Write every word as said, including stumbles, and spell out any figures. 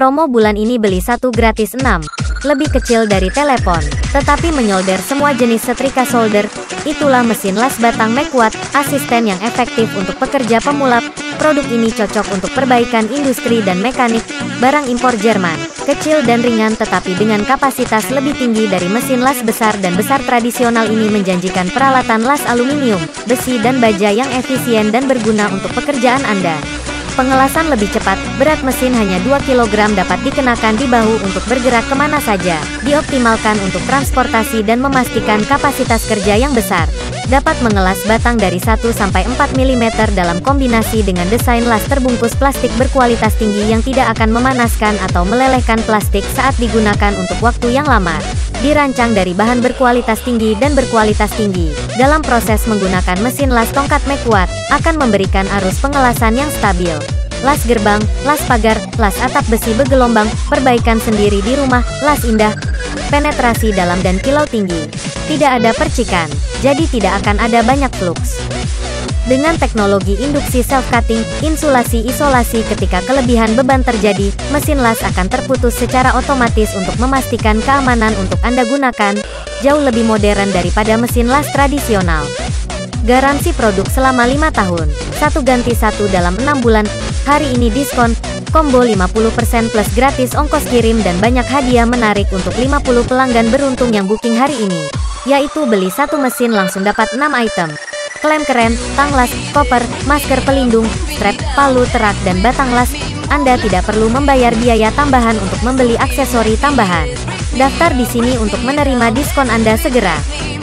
Promo bulan ini beli satu gratis enam. Lebih kecil dari telepon, tetapi menyolder semua jenis setrika solder. Itulah mesin las batang Mequat, asisten yang efektif untuk pekerja pemula. Produk ini cocok untuk perbaikan industri dan mekanik. Barang impor Jerman, kecil dan ringan tetapi dengan kapasitas lebih tinggi dari mesin las besar dan besar tradisional ini menjanjikan peralatan las aluminium, besi dan baja yang efisien dan berguna untuk pekerjaan Anda. Pengelasan lebih cepat, berat mesin hanya dua kilogram dapat dikenakan di bahu untuk bergerak kemana saja, dioptimalkan untuk transportasi dan memastikan kapasitas kerja yang besar. Dapat mengelas batang dari satu sampai empat milimeter dalam kombinasi dengan desain las terbungkus plastik berkualitas tinggi yang tidak akan memanaskan atau melelehkan plastik saat digunakan untuk waktu yang lama. Dirancang dari bahan berkualitas tinggi dan berkualitas tinggi. Dalam proses menggunakan mesin las tongkat Mequat, akan memberikan arus pengelasan yang stabil. Las gerbang, las pagar, las atap besi bergelombang, perbaikan sendiri di rumah, las indah, penetrasi dalam dan kilau tinggi. Tidak ada percikan, jadi tidak akan ada banyak fluks. Dengan teknologi induksi self-cutting, insulasi isolasi ketika kelebihan beban terjadi, mesin las akan terputus secara otomatis untuk memastikan keamanan untuk Anda gunakan, jauh lebih modern daripada mesin las tradisional. Garansi produk selama lima tahun, satu ganti satu dalam enam bulan, hari ini diskon, combo lima puluh persen plus gratis ongkos kirim dan banyak hadiah menarik untuk lima puluh pelanggan beruntung yang booking hari ini, yaitu beli satu mesin langsung dapat enam item. Klem keren, tang las, koper, masker pelindung, strap, palu terak dan batang las. Anda tidak perlu membayar biaya tambahan untuk membeli aksesori tambahan. Daftar di sini untuk menerima diskon Anda segera.